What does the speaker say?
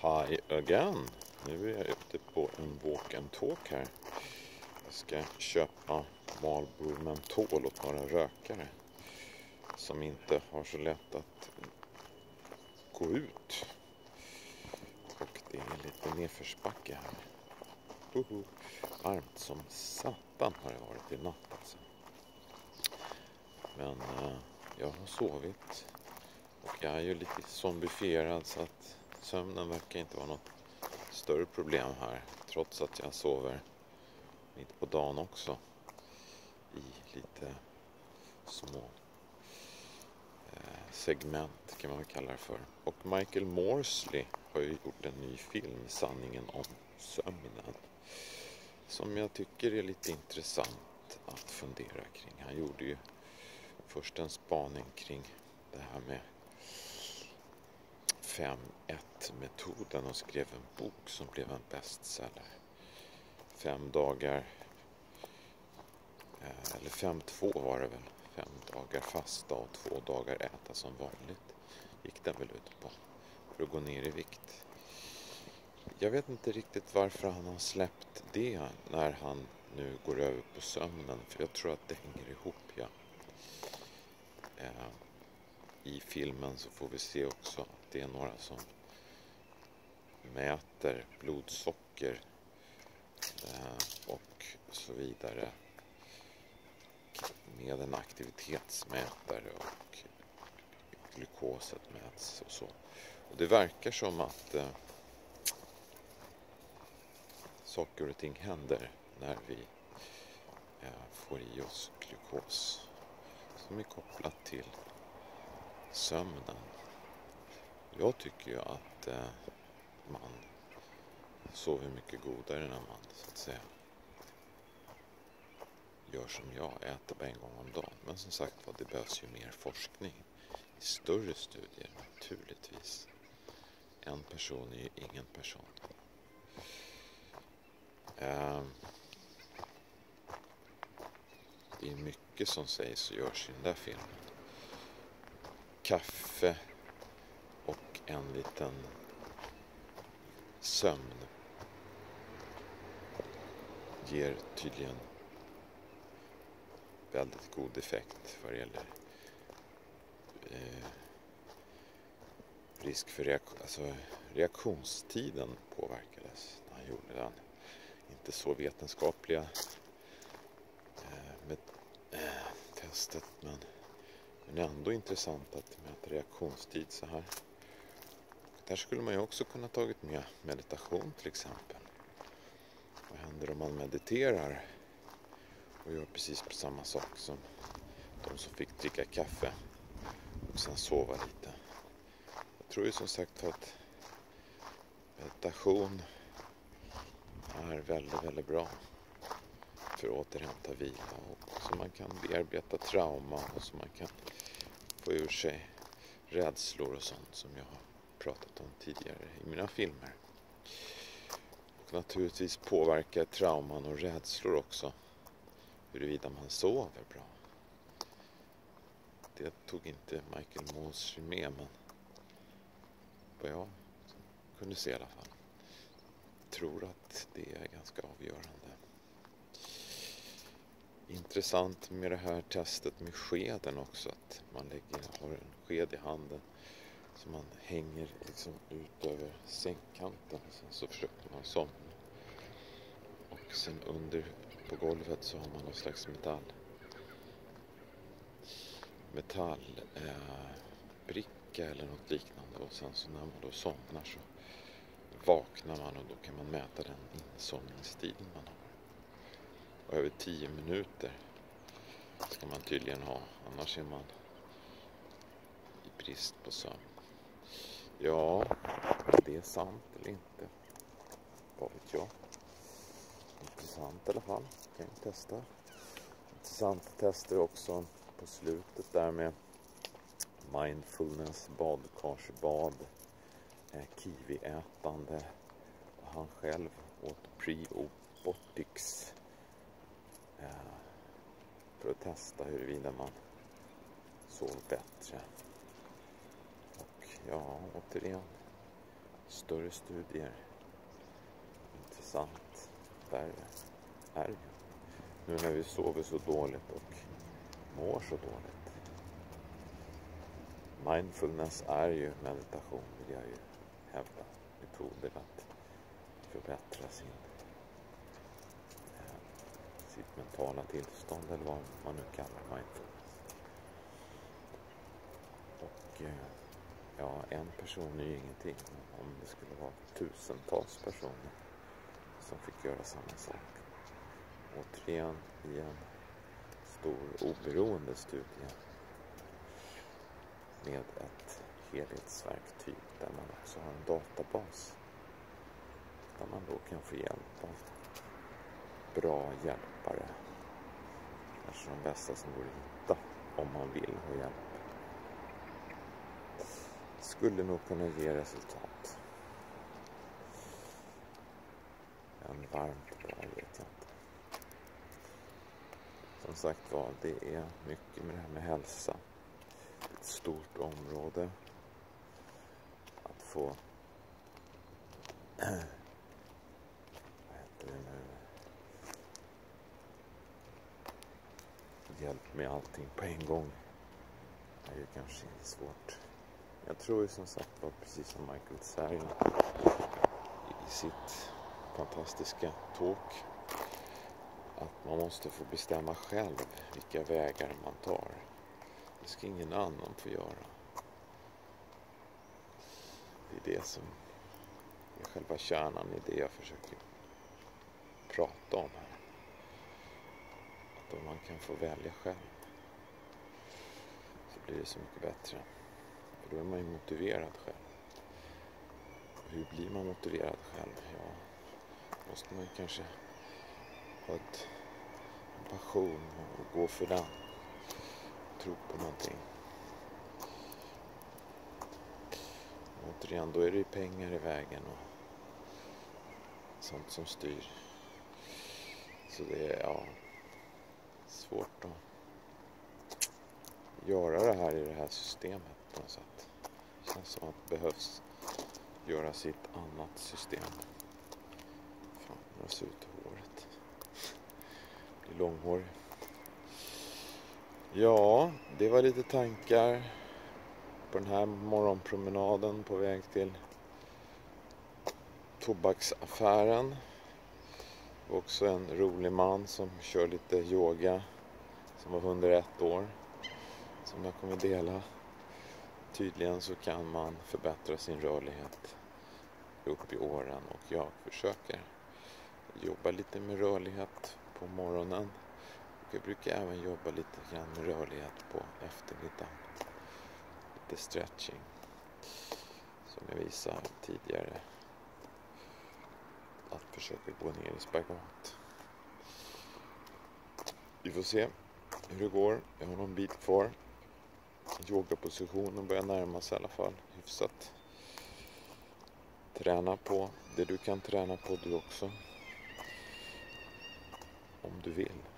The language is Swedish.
Hi again. Nu är jag ute på en walk and talk här. Jag ska köpa Marlboro Menthol åt några rökare som inte har så lätt att gå ut. Och det är lite nedförsbacke här. Varmt som satan har det varit i natt alltså. Men jag har sovit och jag är ju lite zombifierad så att sömnen verkar inte vara något större problem här. Trots att jag sover mitt på dagen också i lite små segment kan man väl kalla det för. Och Michael Morsley har ju gjort en ny film, Sanningen om sömnen, som jag tycker är lite intressant att fundera kring. Han gjorde ju först en spaning kring det här med 5-1-metoden och skrev en bok som blev en bestseller. 5 dagar, eller 5-2 var det väl. 5 dagar fasta och 2 dagar äta som vanligt gick den väl ut på för att gå ner i vikt. Jag vet inte riktigt varför han har släppt det när han nu går över på sömnen, för jag tror att det hänger ihop. I filmen så får vi se också att det är några som mäter blodsocker och så vidare med en aktivitetsmätare, och glukoset mäts och så. Och det verkar som att saker och ting händer när vi får i oss glukos som är kopplat till sömnen. Jag tycker ju att man sover mycket godare när man så att säga gör som jag, äter bara en gång om dagen. Men som sagt, det behövs ju mer forskning i större studier naturligtvis. En person är ju ingen person. Det är mycket som sägs och görs i den där filmen. Kaffe och en liten sömn ger tydligen väldigt god effekt vad det gäller risk för reaktionstiden påverkades när han gjorde den. Inte så vetenskapliga med testet, men ändå intressant att mäta reaktionstid så här. Där skulle man ju också kunna tagit med meditation till exempel. Vad händer om man mediterar och gör precis på samma sak som de som fick dricka kaffe och sen sova lite? Jag tror ju som sagt att meditation är väldigt, väldigt bra för att återhämta vila, och så man kan bearbeta trauma och så man kan få ur sig rädslor och sånt som jag har pratat om tidigare i mina filmer. Och naturligtvis påverkar trauman och rädslor också huruvida man sover bra. Det tog inte Michael Morsley med, men vad jag kunde se i alla fall. Jag tror att det är ganska avgörande. Intressant med det här testet med skeden också, att man har en sked i handen som man hänger liksom ut över sängkanten, och sen så försöker man somna. Och sen under på golvet så har man någon slags metallbricka eller något liknande, och sen så när man då somnar så vaknar man och då kan man mäta den insomningstiden man har. Och över 10 minuter ska man tydligen ha, annars är man i brist på sömn. Ja, det är sant eller inte, vad vet jag. Intressant i alla fall, kan jag testa. Intressanta tester också på slutet där med mindfulness, badkarsbad, kiwiätande, och han själv åt prebiotics för att testa huruvida man sov bättre. Och ja, återigen, större studier, intressant, värre är ju. Nu när vi sover så dåligt och mår så dåligt. Mindfulness är ju meditation, vill jag ju hävda. Metoder att förbättra sitt mentala tillstånd, eller vad man nu kallar mindfulness. Och ja, en person är ju ingenting. Om det skulle vara tusentals personer som fick göra samma sak. Återigen i en stor oberoende studie med ett helhetsverktyg där man också har en databas där man då kan få hjälp av bra hjälpare. Kanske de bästa som går att hitta om man vill ha hjälp. Skulle nog kunna ge resultat. En varmt bra vet jag inte. Som sagt var, det är mycket med det här med hälsa. Ett stort område. Att få vad heter det nu? Hjälp med allting på en gång är ju kanske svårt. Jag tror ju som sagt var, precis som Michael säger i sitt fantastiska talk, att man måste få bestämma själv vilka vägar man tar. Det ska ingen annan få göra. Det är det som är själva kärnan i det jag försöker prata om här. Att om man kan få välja själv så blir det så mycket bättre. För då är man ju motiverad själv. Och hur blir man motiverad själv? Ja, måste man kanske ha en passion och gå för den. Tro på någonting. Och återigen, då är det ju pengar i vägen och sånt som styr. Så det är svårt att göra det här i det här systemet på något sätt. Det känns som att det behövs göra sitt annat system. Fan, jag ser ut i håret. Det är långhårig. Ja, det var lite tankar på den här morgonpromenaden på väg till tobaksaffären. Det var också en rolig man som kör lite yoga som var 101 år som jag kommer dela. Tydligen så kan man förbättra sin rörlighet upp i åren och jag försöker jobba lite med rörlighet på morgonen. Och jag brukar även jobba lite grann med rörlighet på eftermiddagen. Lite stretching. Som jag visade tidigare. Att försöka gå ner i spagat. Vi får se hur det går. Jag har någon bit kvar. Yogapositionen börjar närma sig i alla fall. Hyfsat. Träna på det du kan träna på du också. Om du vill.